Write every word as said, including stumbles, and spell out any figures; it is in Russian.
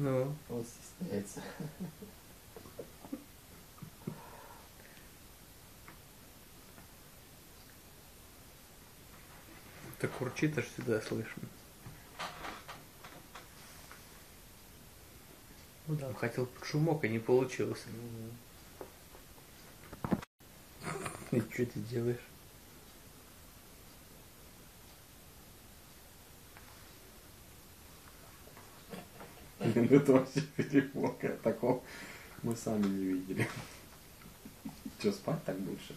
Ну. Он стесняется. Так урчит, аж сюда слышно. Ну да, хотел под шумок, а не получился. И что ты делаешь? Это вообще перепуг. Такого мы сами не видели. Че, спать так больше?